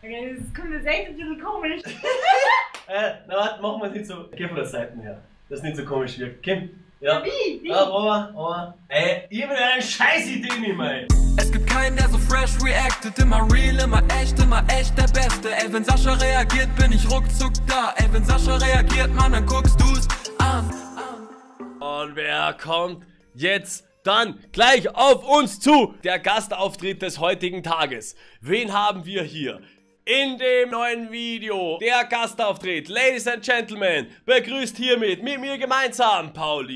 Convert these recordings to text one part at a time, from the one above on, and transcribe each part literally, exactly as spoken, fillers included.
Okay, das kommt jetzt echt ein bisschen komisch. äh, na warte, machen wir es nicht so. Geh von der Seite her. Das ist nicht so komisch wirkt. Kim. Ja. Wie? Wie? Ja, aber, aber. Ey, ich hab eine scheiß Idee nicht mehr. Es gibt keinen, der so fresh reactet. Immer real, immer echt, immer echt der Beste. Ey, wenn Sascha reagiert, bin ich ruckzuck da. Ey, wenn Sascha reagiert, Mann, dann guckst du's an. Und wer kommt jetzt dann gleich auf uns zu? Der Gastauftritt des heutigen Tages. Wen haben wir hier? In dem neuen Video, der Gastauftritt, Ladies and Gentlemen, begrüßt hiermit mit mir gemeinsam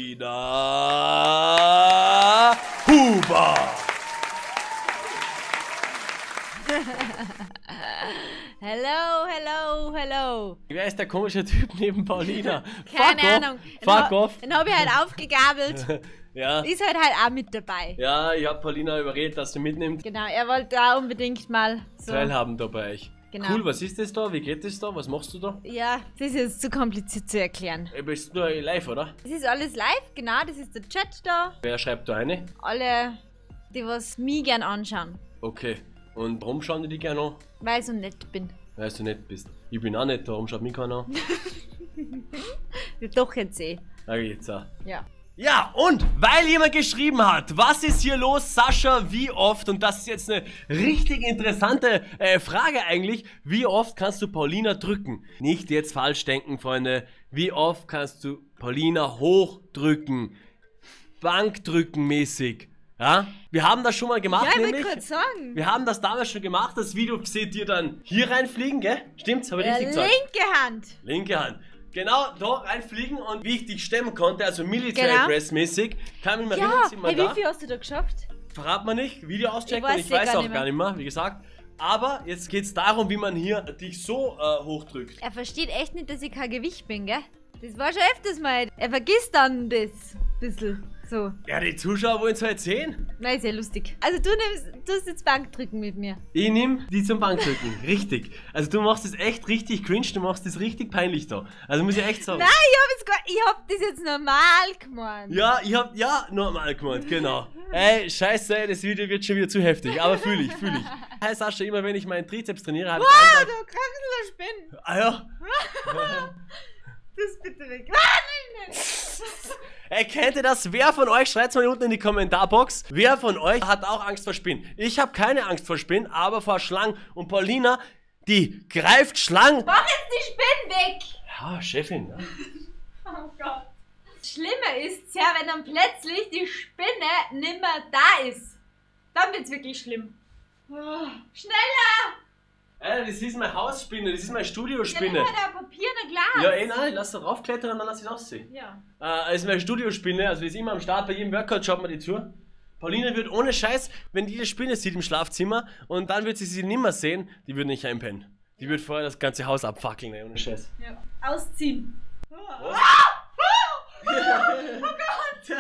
Paulina Huber. Hello, hello, hello. Wer ist der komische Typ neben Paulina? Keine Fuck Ahnung. Off. Fuck off. Den habe ich halt aufgegabelt. Ja. Ist halt halt auch mit dabei. Ja, ich habe Paulina überredet, dass sie mitnimmt. Genau, er wollte da unbedingt mal so. Teilhaben dabei euch. Genau. Cool, was ist das da? Wie geht das da? Was machst du da? Ja, das ist jetzt zu kompliziert zu erklären. Du bist nur live, oder? Das ist alles live, genau, das ist der Chat da. Wer schreibt da eine? Alle, die was mich gern anschauen. Okay. Und warum schauen die dich gerne an? Weil ich so nett bin. Weil du nett bist. Ich bin auch nett, warum schaut mich keiner an? Ja, doch jetzt eh. Sag ich jetzt auch. Ja. Ja, und weil jemand geschrieben hat, was ist hier los, Sascha, wie oft, und das ist jetzt eine richtig interessante äh, Frage eigentlich, wie oft kannst du Paulina drücken? Nicht jetzt falsch denken, Freunde, wie oft kannst du Paulina hochdrücken? Bankdrücken mäßig, ja? Wir haben das schon mal gemacht, Ja, ich nämlich. wollte gerade sagen. Wir haben das damals schon gemacht, das Video seht ihr dann hier reinfliegen, gell? Stimmt's? Habe ich Ja, richtig gesagt? linke Hand. Linke Hand. Genau, da reinfliegen und wie ich dich stemmen konnte, also Military Genau. Press mäßig, kann mich mal Ja, erinnern, sind wir hey, da. wie viel hast du da geschafft? Verrat man nicht, Video auschecken, Ich und weiß ich ja weiß gar auch nicht gar nicht mehr, wie gesagt. Aber jetzt geht's darum, wie man hier dich so äh, hochdrückt. Er versteht echt nicht, dass ich kein Gewicht bin, gell? Das war schon öfters mal. Er vergisst dann das. Bisschen. So. Ja, die Zuschauer wollen es halt sehen. Nein, ist ja lustig. Also du nimmst, du hast jetzt Bankdrücken mit mir. Ich nehm die zum Bankdrücken, richtig. Also du machst das echt richtig cringe, du machst das richtig peinlich da. Also muss ich echt sagen. Nein, ich hab, jetzt gar, ich hab das jetzt normal gemeint. Ja, ich hab, ja, normal gemeint, genau. Ey, scheiße, das Video wird schon wieder zu heftig, aber fühle ich, fühle ich. Hey Sascha, immer wenn ich meinen Trizeps trainiere, habe ich Wow, einen Tag- du krankender Spinn. Ah ja. Das bitte weg. Ah, nein, nein. Ey, kennt ihr das? Wer von euch, schreibt's mal unten in die Kommentarbox, wer von euch hat auch Angst vor Spinnen? Ich habe keine Angst vor Spinnen, aber vor Schlangen. Und Paulina, die greift Schlangen. Mach jetzt die Spinnen weg. Ja, Chefin. Ja. Oh Gott. Das Schlimme ist ja, wenn dann plötzlich die Spinne nimmer da ist. Dann wird's wirklich schlimm. Oh, schneller! Ey, das ist meine Hausspinne, das ist meine Ja, Studiospinne. nimm mal da Papier und ein Glas. Ja, eh nein, lass da draufklettern und dann lass ich aussehen. Ja. Äh, das ist meine Studiospinne, also die ist immer am Start, bei jedem Workout schaut man die zu. Paulina wird ohne Scheiß, wenn die die Spinne sieht im Schlafzimmer und dann wird sie sie nimmer sehen, die wird nicht einpennen. Die wird vorher das ganze Haus abfackeln, ey, ohne Scheiß. Ja. Ausziehen. Was? Oh Gott!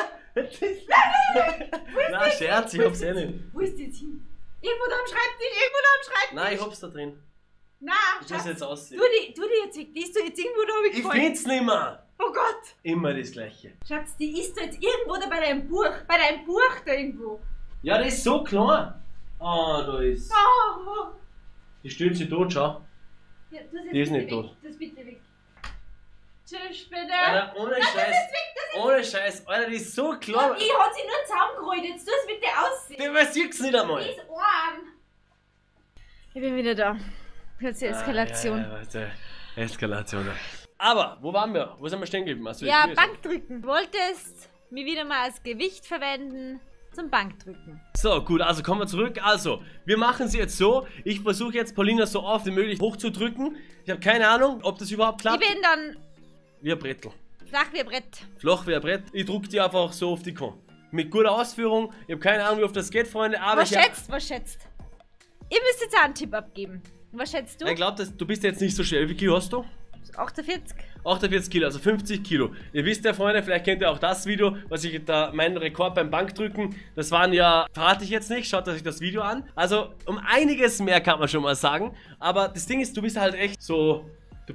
Na, Scherz, ich hab's eh nicht. Wo ist die jetzt hin? Irgendwo da am Schreibtisch, irgendwo da am Schreibtisch. Nein, ich hab's da drin. Na, Ich muss Schatz, jetzt aussehen. tu die, tu die jetzt weg. Die ist doch jetzt irgendwo da Ich gefallen. find's nimmer. Oh Gott. Immer das Gleiche. Schatz, die ist doch jetzt irgendwo da bei deinem Buch. Bei deinem Buch da irgendwo. Ja, das ist so klein. Ah, da ist. Oh. Die stürzt sich tot, schau. Ja, tu das jetzt Die ist bitte nicht weg. tot. Das bitte weg. Tschüss, bitte. Alter, ohne Nein, Scheiß. Das ist weg, das ist Ohne Scheiß, Alter, die ist so klein. Ich hat sie nur zusammengerollt. Jetzt tu es bitte aussehen. Der versiegt's nicht einmal. Die ist arm. Ich bin wieder da. Plötzlich Eskalation. Ah, ja, ja, warte. Eskalation. Aber, wo waren wir? Wo sind wir stehen geblieben? Achso, Ja, ich- Bankdrücken. Du wolltest mich wieder mal als Gewicht verwenden zum Bankdrücken. So, gut, also kommen wir zurück. Also, wir machen es jetzt so. Ich versuche jetzt Paulina so oft wie möglich hochzudrücken. Ich habe keine Ahnung, ob das überhaupt klappt. Ich bin dann Wie ein Brettel. flach wie ein Brett. Flach wie ein Brett. Ich druck die einfach so auf die Kuh. Mit guter Ausführung. Ich habe keine Ahnung, wie oft das geht, Freunde. Aber Was ich hab- schätzt, was schätzt? Ihr müsst jetzt auch einen Tipp abgeben. Was schätzt du? Ich glaube, du bist jetzt nicht so schwer. Wie viel Kilo hast du? achtundvierzig. achtundvierzig Kilo, also fünfzig Kilo. Ihr wisst ja, Freunde, vielleicht kennt ihr auch das Video, was ich da, meinen Rekord beim Bankdrücken, das waren ja, verrate ich jetzt nicht, schaut euch das Video an. Also um einiges mehr kann man schon mal sagen, aber das Ding ist, du bist halt echt so, du,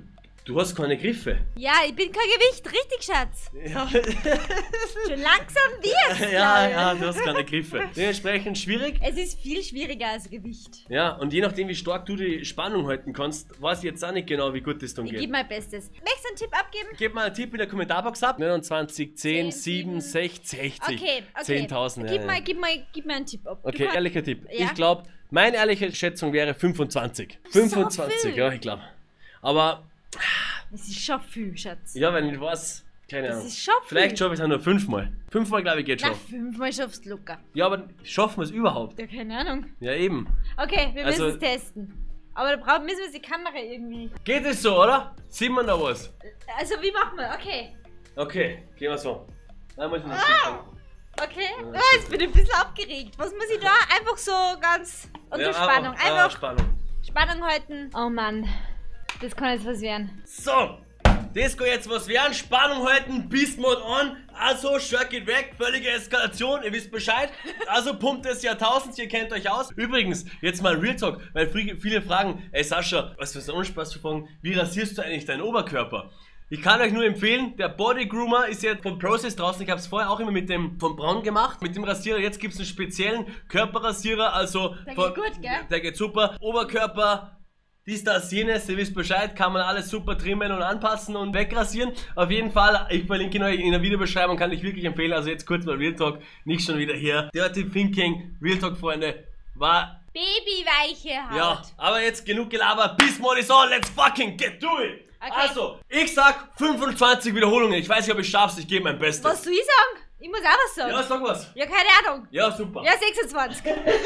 Du hast keine Griffe. Ja, ich bin kein Gewicht, richtig, Schatz. Ja, Schon langsam wird's. ja, glaub ich. ja, du hast keine Griffe. Dementsprechend schwierig. Es ist viel schwieriger als Gewicht. Ja, und je nachdem, wie stark du die Spannung halten kannst, weiß ich jetzt auch nicht genau, wie gut das dann Ich geht. gebe mein Bestes. Möchtest du einen Tipp abgeben? Gib mal einen Tipp in der Kommentarbox ab. neunundzwanzig, zehn, zehn, sieben, sechzig, Okay, okay. zehntausend. Gib, Ja, mal, ja. gib, mal, gib mir einen Tipp ab. Du Okay, kannst- ehrlicher Tipp. Ja. Ich glaube, meine ehrliche Schätzung wäre fünfundzwanzig. fünfundzwanzig, viel. ja, ich glaube. Aber, Das ist schon viel, Schatz. ja, wenn ich weiß, keine Das Ahnung. ist schon viel. Vielleicht schaffe ich es auch nur fünfmal. Fünfmal, glaube ich, geht Na, schon. fünfmal schaffst du locker. Ja, aber schaffen wir es überhaupt? Ja, keine Ahnung. Ja, eben. Okay, wir Also- müssen es testen. Aber da brauchen, müssen wir die Kamera irgendwie. Geht es so, oder? Sieht man da was? Also, wie machen wir? Okay. Okay, gehen wir so. Nein, muss ich nicht Ah! Okay. Ah, jetzt bin ich ein bisschen aufgeregt. Was muss ich da? Einfach so ganz unter Spannung. Einfach, ah, Einfach Spannung. Spannung halten. Oh Mann. Das kann jetzt was werden. So, das kann jetzt was werden. Spannung halten, Beast Mode on. Also, Shirt geht weg, völlige Eskalation, ihr wisst Bescheid. Also, Pump des Jahrtausends, ihr kennt euch aus. Übrigens, jetzt mal Real Talk, weil viele fragen, ey Sascha, was für ein Unspaß zu fragen, wie rasierst du eigentlich deinen Oberkörper? Ich kann euch nur empfehlen, der Body Groomer ist jetzt vom Process draußen. Ich habe es vorher auch immer mit dem von Braun gemacht, mit dem Rasierer. Jetzt gibt es einen speziellen Körperrasierer, also Der von, geht gut, gell? Der geht super. Oberkörper, dies, das, jenes, ihr wisst Bescheid, kann man alles super trimmen und anpassen und wegrasieren. Auf jeden Fall, ich verlinke ihn euch in der Videobeschreibung, kann ich wirklich empfehlen. Also jetzt kurz mal Real Talk, nicht schon wieder hier. Dirty Thinking, Real Talk, Freunde, war... Babyweiche Haut. Ja, aber jetzt genug gelabert. Beast Mode is on, let's fucking get to it. Okay. Also, ich sag fünfundzwanzig Wiederholungen. Ich weiß nicht, ob ich schaff's, ich gebe mein Bestes. Was soll ich sagen? Ich muss auch was sagen. Ja, sag was. Ja, keine Ahnung. Ja, super. Ja, sechsundzwanzig.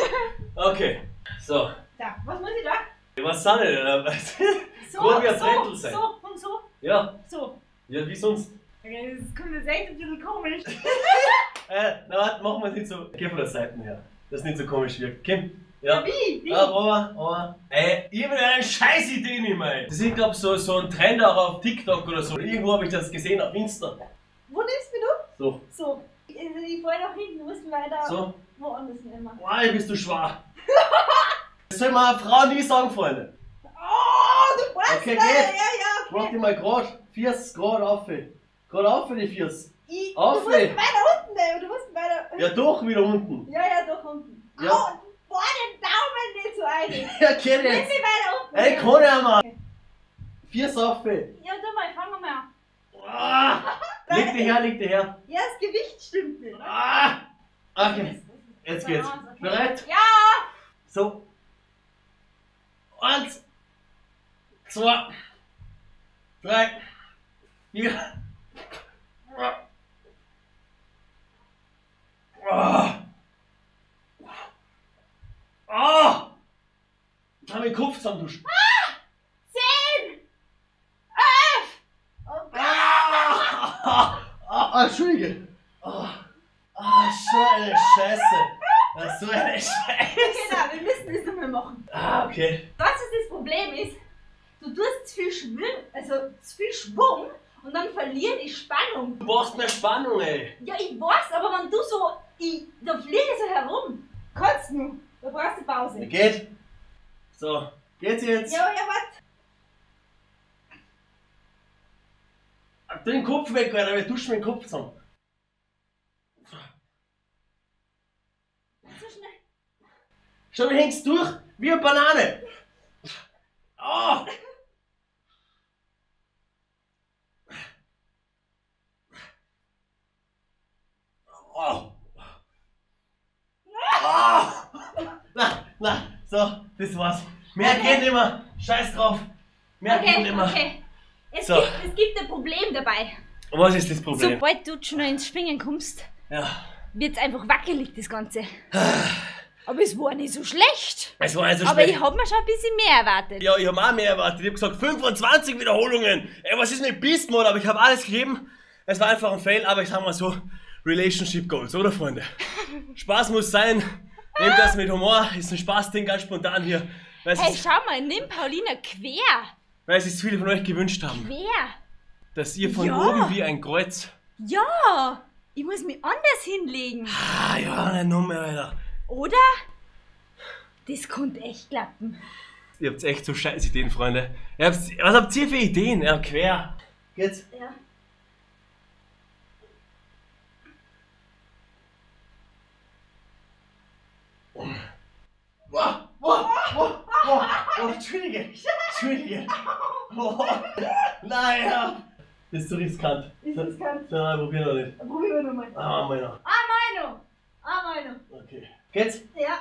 Okay, so. Da, was muss ich da? Was sind denn? Was? So, Wo wir so, Drittel sein. so und so, Ja, so. ja, wie sonst. Okay, das kommt jetzt echt ein bisschen komisch. Äh, na warte, machen wir es nicht so. Geh von der Seite her. Das ist nicht so komisch wirkt. Kim. Ja. Wie? Wie? Ja, aber, aber. Ey, ich hab eine scheiß Idee nicht mehr. Das ist, ich glaub, so, so ein Trend auch auf TikTok oder so. Irgendwo habe ich das gesehen auf Insta. Wo nimmst du? So, So. Ich, ich wollte nach hinten, du musst leider so. woanders nehmen. Boah, bist du schwach. Das soll man einer Frau nie sagen, Freunde. Oh, du weißt Okay, leider. geht. Ja, ja, Mach okay. die mal grad. Viers, grad auf. Grad auf für die Viers. Ich, Auf, du musst ey. weiter unten nehmen, du musst weiter... Ja, doch, wieder unten. Ja, ja, doch unten. Ja. Au, boah, den Daumen nicht so eilig. Ja, kenn Nimm jetzt. mich weiter unten. Ey, ja. kann ja mal. Viers auf. Ja, du mal, fangen wir mal an. Ah, leg dich her, leg dich her. Ja, das Gewicht stimmt nicht. Ah, okay, jetzt geht's. Okay. Bereit? Ja! So. Eins, zwei, drei, vier. Ah. Ah. Ich hab den Kopf zusammengetuscht. Zehn! Elf! Oh Gott! Ah, ah, ah, Entschuldige. Ah, ah, so eine Scheiße. Ah, so eine Scheiße. Genau, wir müssen das nochmal machen. Ah, okay. Was ist das Problem ist, du tust zu viel Schwung, also zu viel Schwung und dann verliert die Spannung. Du brauchst mehr Spannung, ey. Ja, ich weiß, aber wenn du so, ich, da fliege ich so herum. Kannst du, da brauchst du Pause. Geht. So, geht's jetzt? Ja, ja, warte. Tu den Kopf weg, Alter, wir duschen den Kopf zusammen. So schnell. Schau, wie hängst durch wie eine Banane. Ah. Oh. Ah. Na, na, so, das war's. Mehr Okay. geht nicht mehr. Scheiß drauf. Mehr geht Okay, nicht mehr. okay. Es, So. gibt, es gibt ein Problem dabei. Was ist das Problem? Sobald du schon ins Schwingen kommst, Ja. wird es einfach wackelig, das Ganze. Aber es war nicht so schlecht. Es war also Aber schlecht. ich hab mir schon ein bisschen mehr erwartet. Ja, ich hab auch mehr erwartet. Ich hab gesagt fünfundzwanzig Wiederholungen. Ey, was ist mit Beast Mode? Aber ich habe alles gegeben. Es war einfach ein Fail, aber ich sag mal so, Relationship Goals, oder Freunde? Spaß muss sein. Nehmt das mit Humor. Ist ein Spaßding, ganz spontan hier. Weil es, Hey, ist, schau mal, nimm Paulina quer. weil es sich viele von euch gewünscht haben. Quer. Dass ihr von Ja. oben wie ein Kreuz. Ja, ich muss mich anders hinlegen. Ah, ja, eine Nummer, Alter. Oder? Das könnte echt klappen. Ihr habt echt so scheiß Ideen, Freunde. Ihr habt, was habt ihr für Ideen? Ja, quer. Geht's? Ja. Wow, wow, wow, wow, wow, Entschuldige, Entschuldige. Oh, naja. Das ist zu riskant. Ist riskant. Nein, probier noch nicht. Probieren wir nochmal. Ah, meiner. Ah, meiner. Ah, meiner. Okay. Geht's? Ja.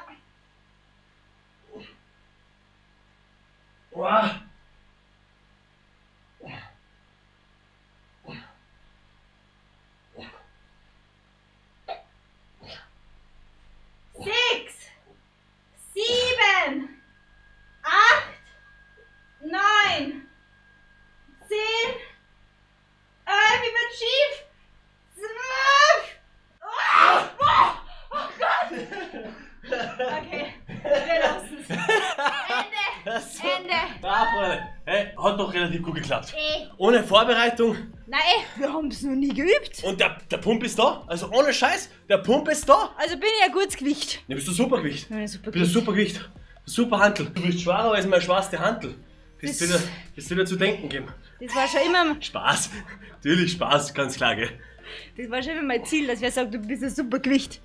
Wow. Sechs, sieben, acht, neun, zehn, elf, ich bin schief, zwölf. Oh, oh, oh Gott. Okay, wir lassen es. Ende, Ende. Ja, Freunde. Hey, hat doch relativ gut geklappt. Eh. Ohne Vorbereitung. Nein, wir haben es noch nie geübt. Und der, der Pump ist da. Also ohne Scheiß, der Pump ist da. Also bin ich ein gutes Gewicht. Ja, bist du Supergewicht. Ja, super Du bist ein Supergewicht. Super Hantel. Du bist schwerer als meine schwerste Hantel. Das Das- wieder, das wieder zu denken geben. Das war schon immer, Spaß. Natürlich Spaß, ganz klar, gell. das war schon immer mein Ziel, dass wer sagt, du bist ein super Gewicht.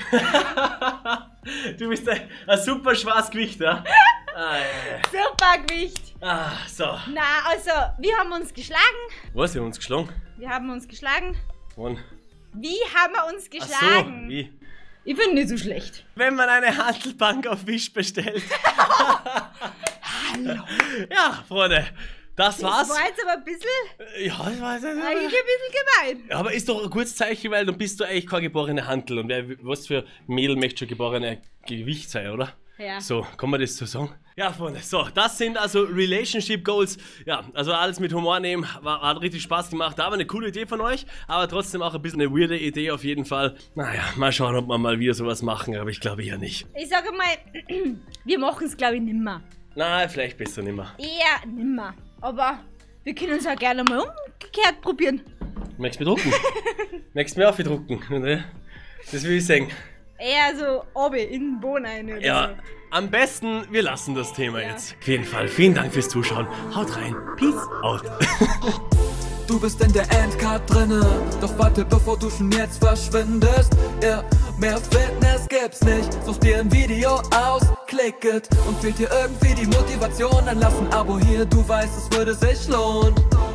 Du bist ein, ein super schweres Gewicht, ja? Ah, ja, Super Gewicht. ja. Ah, so. Na, also, wir haben uns geschlagen. Was, wir haben uns geschlagen? Wir haben uns geschlagen. Wann? Wie haben wir uns Ach so, geschlagen? wie? Ich bin nicht so schlecht. Wenn man eine Hantelbank auf Wish bestellt. Hallo. Ja, Freunde, das war's. Das war jetzt aber ein bisschen, Ja, das war's. eigentlich ein bisschen gemein. Aber ist doch ein gutes Zeichen, weil dann bist du eigentlich keine geborene Hantel. Und wer, was für Mädel möchte schon geborene Gewicht sein, oder? Ja. So, kann man das so sagen? Ja, Freunde, so, das sind also Relationship Goals. Ja, also alles mit Humor nehmen, war, hat richtig Spaß gemacht. Da war eine coole Idee von euch, aber trotzdem auch ein bisschen eine weirde Idee auf jeden Fall. Naja, mal schauen, ob wir mal wieder sowas machen, aber ich glaube ja nicht. Ich sage mal, wir machen es glaube ich nimmer. Na, vielleicht besser nimmer. Eher nimmer. Aber wir können es auch gerne mal umgekehrt probieren. Möchtest du mich drucken? Möchtest du mich aufdrucken? Ne? Das will ich sagen. Eher so oben in den Boden rein. Oder Ja, so. am besten, wir lassen das Thema Ja. jetzt. Auf jeden Fall, vielen Dank fürs Zuschauen. Haut rein. Peace out. Du bist in der Endcard drinne, doch warte, bevor du schon jetzt verschwindest. Ja, mehr Fitness gibt's nicht, such dir ein Video aus, klick it. Und fehlt dir irgendwie die Motivation, dann lass ein Abo hier, du weißt, es würde sich lohnen.